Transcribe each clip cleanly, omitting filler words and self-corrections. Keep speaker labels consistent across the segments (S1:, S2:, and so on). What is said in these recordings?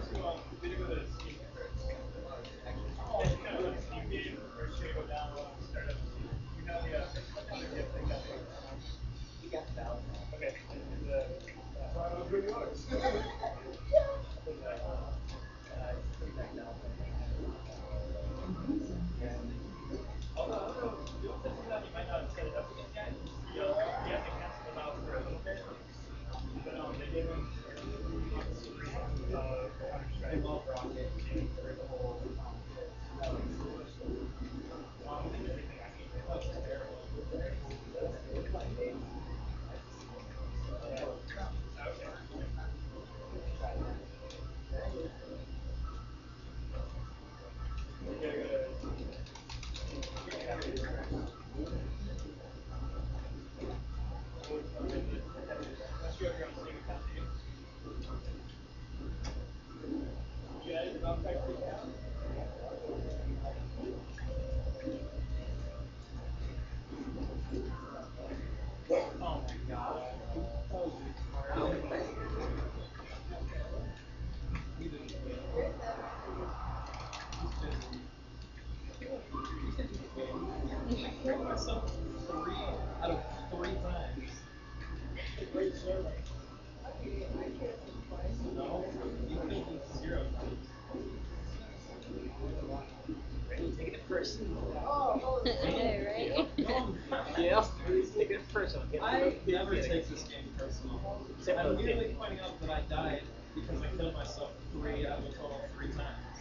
S1: I never take this game personal. I'm merely pointing out that I died because I killed myself 3 times.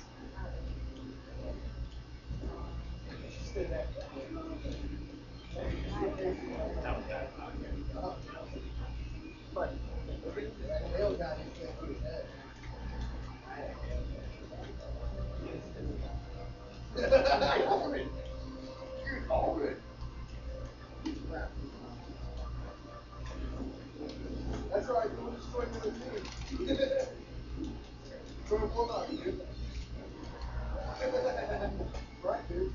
S2: That's all right, we'll destroy the team. So it will not, dude. Right, dude.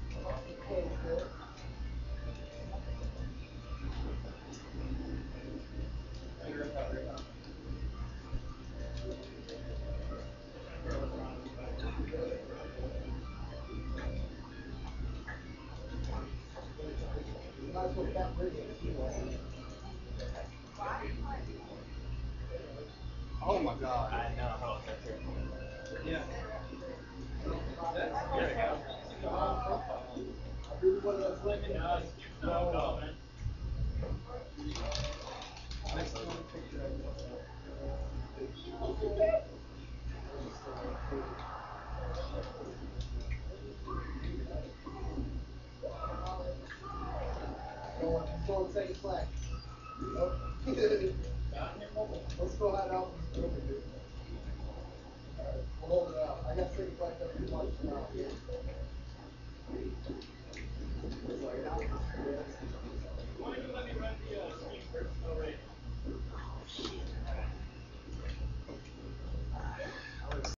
S2: Might as well get rid of it. Oh my god.
S3: I know how that's here.
S1: Yeah.
S3: There we go.
S2: I really want to let me know.
S1: Next one, picture of
S2: Go and take a flag. Nope. Let's go hide out in this building, dude. Alright, we'll hold it out. I got second flag up too much now.
S3: Why don't you let me run the screen first? Oh, right.